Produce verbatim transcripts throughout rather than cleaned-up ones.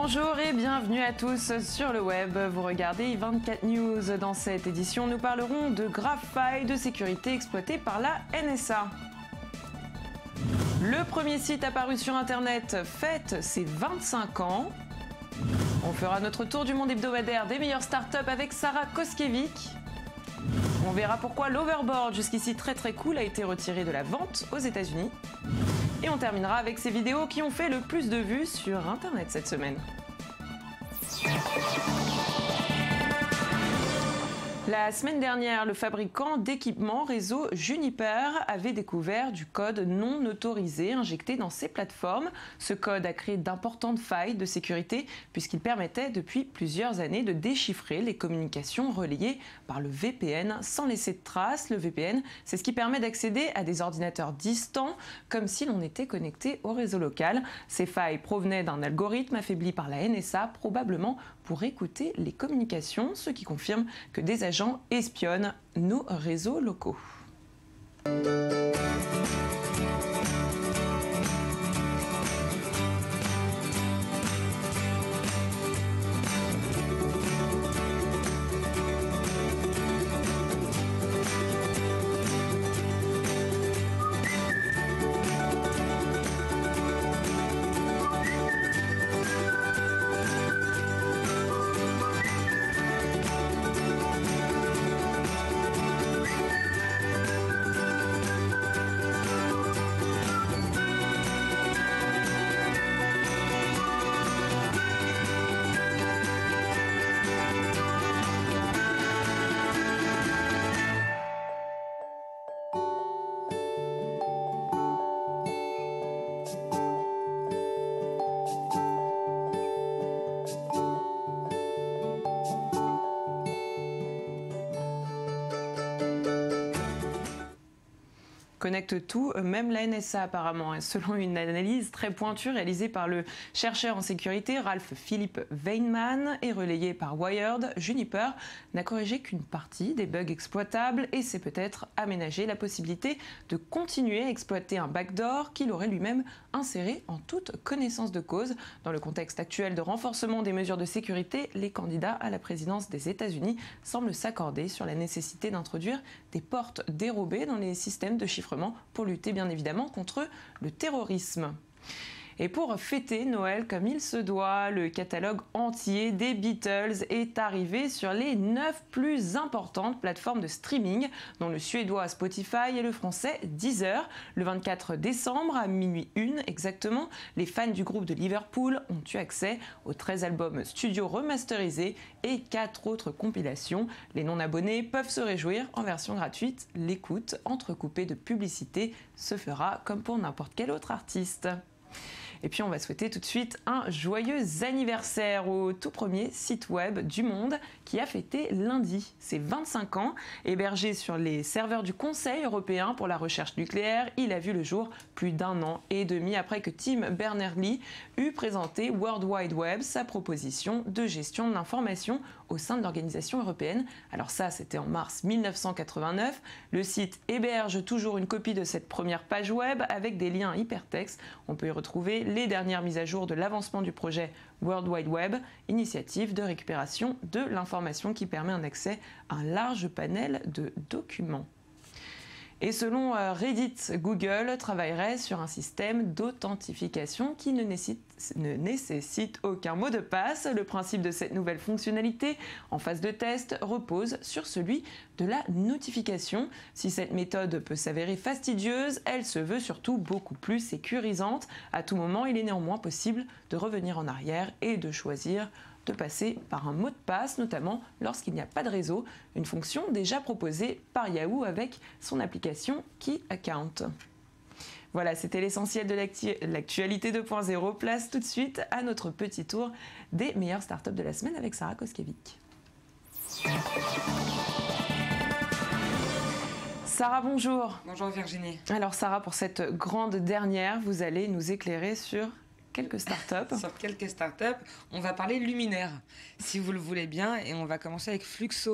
Bonjour et bienvenue à tous sur le web. Vous regardez i vingt-quatre News. Dans cette édition, nous parlerons de graves failles de sécurité exploitées par la N S A. Le premier site apparu sur Internet fête ses vingt-cinq ans. On fera notre tour du monde hebdomadaire des meilleures startups avec Sarah Koskiewicz. On verra pourquoi l'Overboard, jusqu'ici très très cool, a été retiré de la vente aux États-Unis. Et on terminera avec ces vidéos qui ont fait le plus de vues sur Internet cette semaine. La semaine dernière, le fabricant d'équipements réseau Juniper avait découvert du code non autorisé injecté dans ses plateformes. Ce code a créé d'importantes failles de sécurité puisqu'il permettait depuis plusieurs années de déchiffrer les communications relayées par le V P N sans laisser de traces. Le V P N, c'est ce qui permet d'accéder à des ordinateurs distants comme si l'on était connecté au réseau local. Ces failles provenaient d'un algorithme affaibli par la N S A, probablement pour écouter les communications, ce qui confirme que des agents espionnent nos réseaux locaux. Connecte tout, même la N S A apparemment. Selon une analyse très pointue réalisée par le chercheur en sécurité Ralph Philipp Weinmann et relayée par Wired, Juniper n'a corrigé qu'une partie des bugs exploitables et s'est peut-être aménagé la possibilité de continuer à exploiter un backdoor qu'il aurait lui-même inséré en toute connaissance de cause. Dans le contexte actuel de renforcement des mesures de sécurité, les candidats à la présidence des États-Unis semblent s'accorder sur la nécessité d'introduire des portes dérobées dans les systèmes de chiffrement pour lutter bien évidemment contre le terrorisme. Et pour fêter Noël comme il se doit, le catalogue entier des Beatles est arrivé sur les neuf plus importantes plateformes de streaming, dont le suédois Spotify et le français Deezer. Le vingt-quatre décembre, à minuit une exactement, les fans du groupe de Liverpool ont eu accès aux treize albums studio remasterisés et quatre autres compilations. Les non-abonnés peuvent se réjouir en version gratuite. L'écoute, entrecoupée de publicité, se fera comme pour n'importe quel autre artiste. Et puis on va souhaiter tout de suite un joyeux anniversaire au tout premier site web du monde qui a fêté lundi ses vingt-cinq ans. Hébergé sur les serveurs du Conseil européen pour la recherche nucléaire, il a vu le jour plus d'un an et demi après que Tim Berners-Lee eut présenté World Wide Web, sa proposition de gestion de l'information au sein de l'organisation européenne. Alors ça, c'était en mars mille neuf cent quatre-vingt-neuf. Le site héberge toujours une copie de cette première page web avec des liens hypertextes. On peut y retrouver les dernières mises à jour de l'avancement du projet World Wide Web, initiative de récupération de l'information qui permet un accès à un large panel de documents. Et selon Reddit, Google travaillerait sur un système d'authentification qui ne nécessite, ne nécessite aucun mot de passe. Le principe de cette nouvelle fonctionnalité en phase de test repose sur celui de la notification. Si cette méthode peut s'avérer fastidieuse, elle se veut surtout beaucoup plus sécurisante. À tout moment, il est néanmoins possible de revenir en arrière et de choisir de passer par un mot de passe, notamment lorsqu'il n'y a pas de réseau, une fonction déjà proposée par Yahoo avec son application Key Account. Voilà, c'était l'essentiel de l'actualité deux point zéro. Place tout de suite à notre petit tour des meilleures startups de la semaine avec Sarah Koskiewicz. Sarah, bonjour. Bonjour Virginie. Alors Sarah, pour cette grande dernière, vous allez nous éclairer sur quelques startups. Sur quelques startups, on va parler luminaire, si vous le voulez bien, et on va commencer avec Fluxo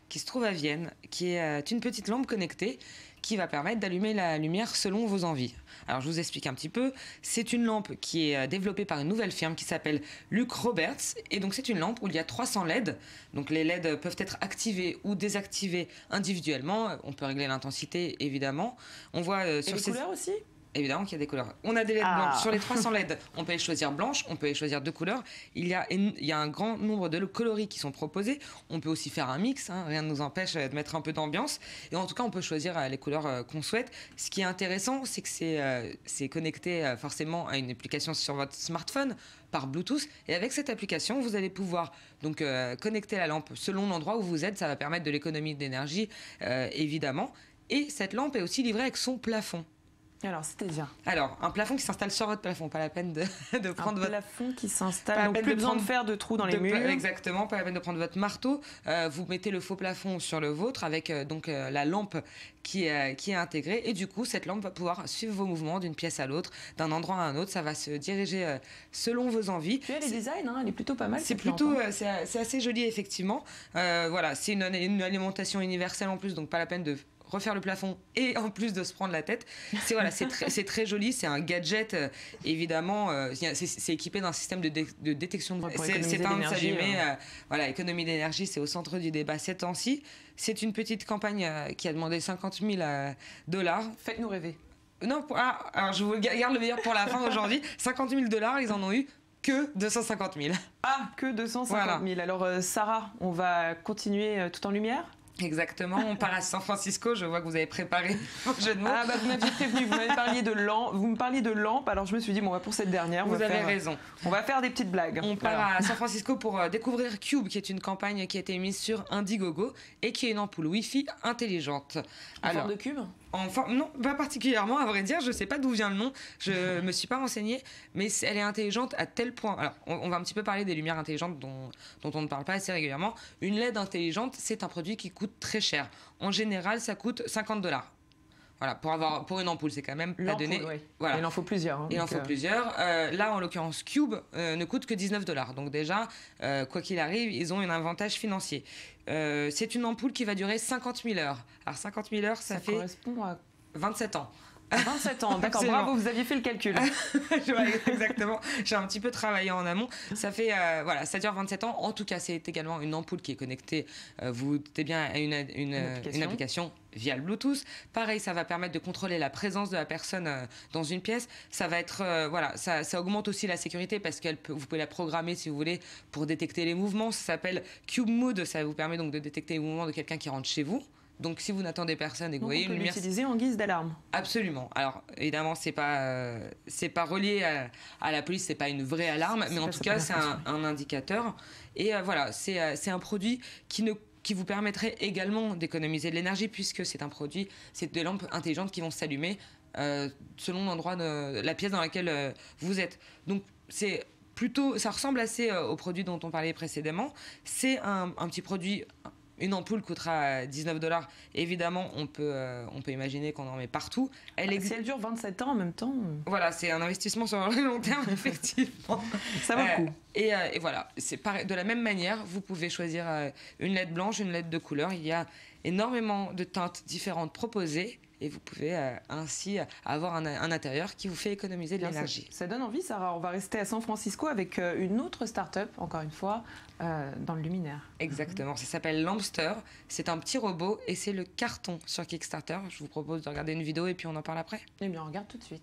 qui se trouve à Vienne, qui est une petite lampe connectée qui va permettre d'allumer la lumière selon vos envies. Alors je vous explique un petit peu. C'est une lampe qui est développée par une nouvelle firme qui s'appelle Luc Roberts. Et donc c'est une lampe où il y a trois cents L E D. Donc les L E D peuvent être activés ou désactivés individuellement. On peut régler l'intensité évidemment. On voit euh, sur Et les ces... couleurs aussi ? Évidemment qu'il y a des couleurs. On a des L E D ah. blanches. Sur les trois cents L E D, on peut les choisir blanches, on peut les choisir de couleurs. Il y a, il y a un grand nombre de coloris qui sont proposés. On peut aussi faire un mix, hein. Rien ne nous empêche de mettre un peu d'ambiance. Et en tout cas, on peut choisir les couleurs qu'on souhaite. Ce qui est intéressant, c'est que c'est, euh, c'est connecté euh, forcément à une application sur votre smartphone par Bluetooth. Et avec cette application, vous allez pouvoir donc, euh, connecter la lampe selon l'endroit où vous êtes. Ça va permettre de l'économie d'énergie, euh, évidemment. Et cette lampe est aussi livrée avec son plafond. Alors, c'est-à-dire ? Alors, un plafond qui s'installe sur votre plafond, pas la peine de, de prendre un votre... plafond qui s'installe, donc plus de besoin de faire de trous dans de les murs. Exactement, pas la peine de prendre votre marteau. Euh, vous mettez le faux plafond sur le vôtre avec euh, donc, euh, la lampe qui, euh, qui est intégrée. Et du coup, cette lampe va pouvoir suivre vos mouvements d'une pièce à l'autre, d'un endroit à un autre. Ça va se diriger euh, selon vos envies. Tu as les designs, hein, elle est plutôt pas mal. C'est plutôt, euh, c'est, c'est assez joli, effectivement. Euh, voilà, c'est une, une alimentation universelle en plus, donc pas la peine de refaire le plafond et en plus de se prendre la tête. C'est, voilà, c'est, très, c'est très joli, c'est un gadget, euh, évidemment, euh, c'est, c'est équipé d'un système de, dé, de détection de... Ouais, c'est, c'est un de s'allumer, euh. Euh, voilà, économie d'énergie, c'est au centre du débat ces temps-ci. C'est une petite campagne euh, qui a demandé cinquante mille dollars. Faites-nous rêver. Non, pour, ah, alors je vous garde le meilleur pour la fin aujourd'hui. cinquante mille dollars, ils en ont eu que deux cent cinquante mille. Ah, que deux cent cinquante mille. Voilà. Alors, euh, Sarah, on va continuer euh, tout en lumière ? Exactement, on part à San Francisco, je vois que vous avez préparé vos jeux de mots. Ah bah vous m'aviez prévenu, vous, m'avez parlé de lampe, vous me parliez de lampe, alors je me suis dit, bon, on va pour cette dernière, on vous va avez faire, raison. On va faire des petites blagues. On part voilà. à San Francisco pour découvrir Cube, qui est une campagne qui a été mise sur Indiegogo et qui est une ampoule Wi-Fi intelligente. En alors, forme de cube ? En forme, non, pas particulièrement, à vrai dire, je ne sais pas d'où vient le nom, je ne me suis pas renseignée, mais elle est intelligente à tel point. Alors, on, on va un petit peu parler des lumières intelligentes dont, dont on ne parle pas assez régulièrement. Une L E D intelligente, c'est un produit qui coûte très cher. En général, ça coûte cinquante dollars. Voilà, pour, avoir, pour une ampoule, c'est quand même pas donné. Oui. Voilà. Il en faut plusieurs. Hein, Il en faut euh... plusieurs. Euh, là, en l'occurrence, Cube euh, ne coûte que dix-neuf dollars. Donc déjà, euh, quoi qu'il arrive, ils ont un avantage financier. Euh, c'est une ampoule qui va durer cinquante mille heures. Alors cinquante mille heures, ça, ça fait... correspond à... vingt-sept ans. vingt-sept ans, d'accord, bravo, vous aviez fait le calcul. Ouais, exactement, j'ai un petit peu travaillé en amont. Ça fait, euh, voilà, ça dure vingt-sept ans. En tout cas, c'est également une ampoule qui est connectée, euh, vous vous doutez bien, à une, une, une, application. une application via le Bluetooth. Pareil, ça va permettre de contrôler la présence de la personne euh, dans une pièce. Ça va être, euh, voilà, ça, ça augmente aussi la sécurité parce que vous pouvez la programmer, si vous voulez, pour détecter les mouvements. Ça s'appelle Cube Mood, ça vous permet donc de détecter les mouvements de quelqu'un qui rentre chez vous. Donc, si vous n'attendez personne et que donc vous voyez on peut une lumière, l'utiliser en guise d'alarme. Absolument. Alors, évidemment, c'est pas euh, c'est pas relié à, à la police, c'est pas une vraie alarme, mais en tout cas, c'est un, un indicateur. Et euh, voilà, c'est euh, c'est un produit qui ne qui vous permettrait également d'économiser de l'énergie puisque c'est un produit, c'est des lampes intelligentes qui vont s'allumer euh, selon l'endroit de la pièce dans laquelle euh, vous êtes. Donc, c'est plutôt, ça ressemble assez euh, au produit dont on parlait précédemment. C'est un, un petit produit. Une ampoule coûtera dix-neuf dollars. Évidemment, on peut, euh, on peut imaginer qu'on en met partout. Elle, ah, si elle dure vingt-sept ans en même temps. Voilà, c'est un investissement sur le long terme, effectivement. Ça vaut le coup. Euh, et, euh, et voilà, c'est pareil. De la même manière, vous pouvez choisir euh, une L E D blanche, une L E D de couleur. Il y a énormément de teintes différentes proposées. Et vous pouvez euh, ainsi avoir un, un intérieur qui vous fait économiser de l'énergie. Ça, ça donne envie, Sarah. On va rester à San Francisco avec euh, une autre start-up, encore une fois, euh, dans le luminaire. Exactement. Ça s'appelle Lampster. C'est un petit robot et c'est le carton sur Kickstarter. Je vous propose de regarder une vidéo et puis on en parle après. Eh bien, on regarde tout de suite.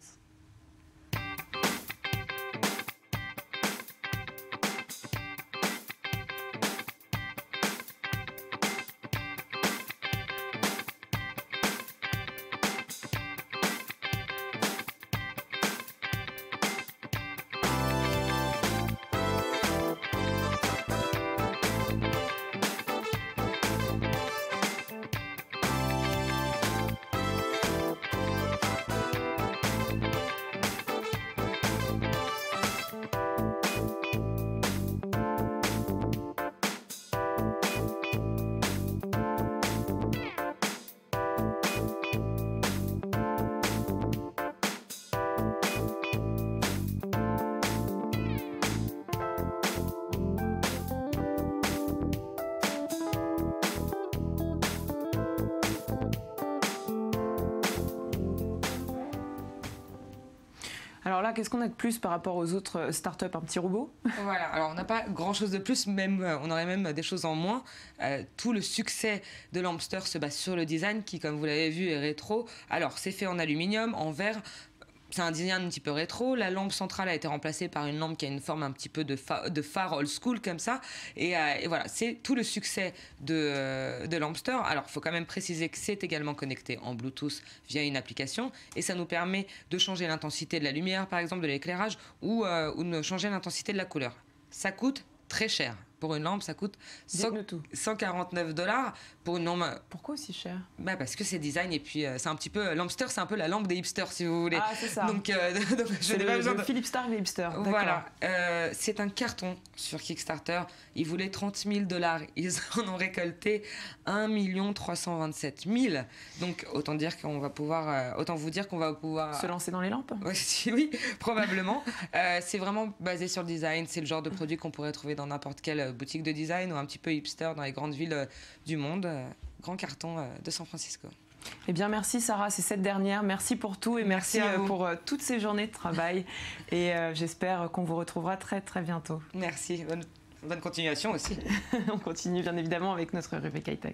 Alors là, qu'est-ce qu'on a de plus par rapport aux autres startups, un petit robot? Voilà, alors on n'a pas grand-chose de plus, même, on aurait même des choses en moins. Euh, tout le succès de Lampster se base sur le design qui, comme vous l'avez vu, est rétro. Alors, c'est fait en aluminium, en verre. C'est un design un petit peu rétro. La lampe centrale a été remplacée par une lampe qui a une forme un petit peu de, fa- de phare old school comme ça. Et, euh, et voilà, c'est tout le succès de, euh, de Lampster. Alors, il faut quand même préciser que c'est également connecté en Bluetooth via une application. Et ça nous permet de changer l'intensité de la lumière, par exemple, de l'éclairage, ou, euh, ou de changer l'intensité de la couleur. Ça coûte très cher. Pour une lampe, ça coûte cent quarante-neuf dollars. Pour une lampe. Pourquoi aussi cher? Bah parce que c'est design et puis euh, c'est un petit peu. Lampster, c'est un peu la lampe des hipsters, si vous voulez. Ah, c'est ça. Donc, euh, donc je n'ai le, pas besoin le de. Philippe Stark des hipsters. Voilà. Euh, c'est un carton sur Kickstarter. Ils voulaient trente mille dollars. Ils en ont récolté un million trois cent vingt-sept mille. Donc autant dire qu'on va pouvoir. Euh, autant vous dire qu'on va pouvoir. Se lancer dans les lampes? Ouais, si, oui, probablement. euh, c'est vraiment basé sur le design. C'est le genre de produit qu'on pourrait trouver dans n'importe quelle boutique de design ou un petit peu hipster dans les grandes villes euh, du monde. Euh, grand carton euh, de San Francisco. Eh bien, merci Sarah, c'est cette dernière. Merci pour tout et merci, merci pour euh, toutes ces journées de travail. Et euh, j'espère qu'on vous retrouvera très très bientôt. Merci, bonne, bonne continuation aussi. On continue bien évidemment avec notre rubrique high-tech.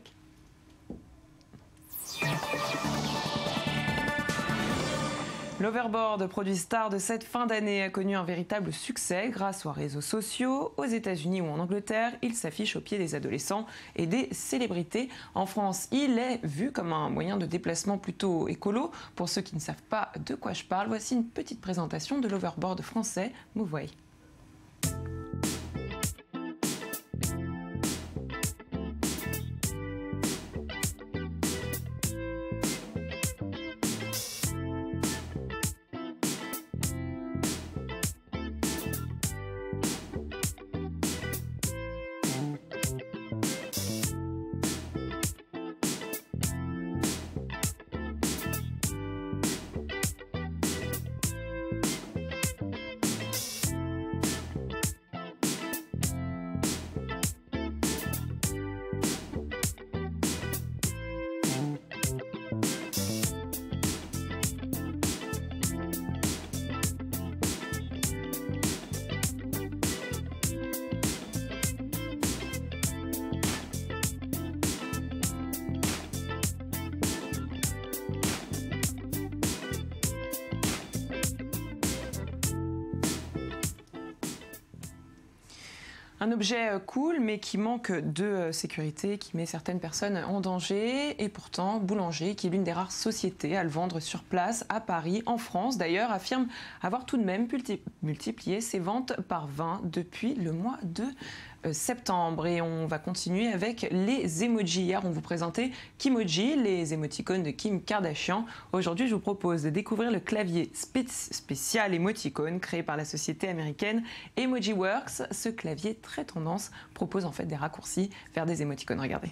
L'Overboard, produit star de cette fin d'année, a connu un véritable succès grâce aux réseaux sociaux. Aux États-Unis ou en Angleterre, il s'affiche au pied des adolescents et des célébrités. En France, il est vu comme un moyen de déplacement plutôt écolo. Pour ceux qui ne savent pas de quoi je parle, voici une petite présentation de l'Overboard français Moveway. Un objet cool, mais qui manque de sécurité, qui met certaines personnes en danger. Et pourtant, Boulanger, qui est l'une des rares sociétés à le vendre sur place, à Paris, en France d'ailleurs, affirme avoir tout de même multiplié ses ventes par vingt depuis le mois de septembre. Et on va continuer avec les emojis. Hier, on vous présentait Kimoji, les émoticônes de Kim Kardashian. Aujourd'hui, je vous propose de découvrir le clavier spé spécial émoticône créé par la société américaine EmojiWorks. Ce clavier très tendance propose en fait des raccourcis vers des émoticônes. Regardez.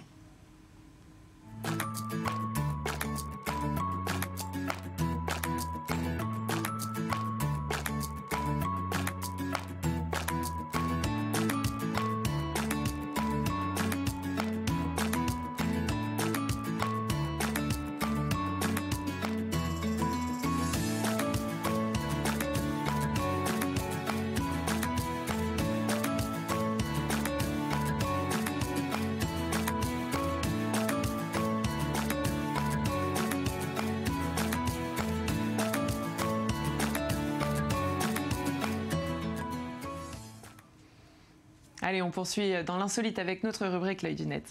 Allez, on poursuit dans l'insolite avec notre rubrique L'œil du net.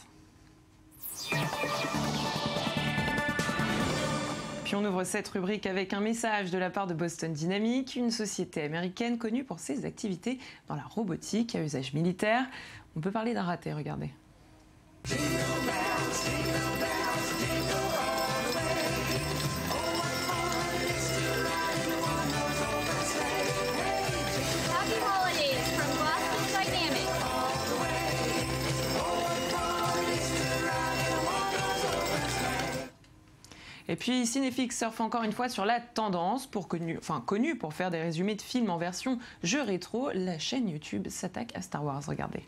Puis on ouvre cette rubrique avec un message de la part de Boston Dynamics, une société américaine connue pour ses activités dans la robotique à usage militaire. On peut parler d'un raté, regardez. Et puis Cinéfix surfe encore une fois sur la tendance, pour connu, enfin, connue pour faire des résumés de films en version jeu rétro. La chaîne YouTube s'attaque à Star Wars, regardez.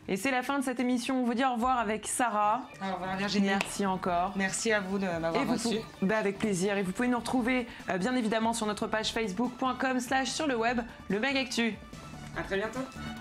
Et c'est la fin de cette émission. On vous dit au revoir avec Sarah. Au revoir Virginie. Merci encore. Merci à vous de m'avoir reçu. Bah avec plaisir. Et vous pouvez nous retrouver euh, bien évidemment sur notre page facebook point com slash sur le web, le Mag Actu. À très bientôt.